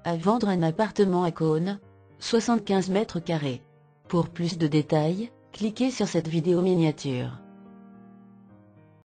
À vendre un appartement à Cône, 75 mètres carrés. Pour plus de détails, cliquez sur cette vidéo miniature.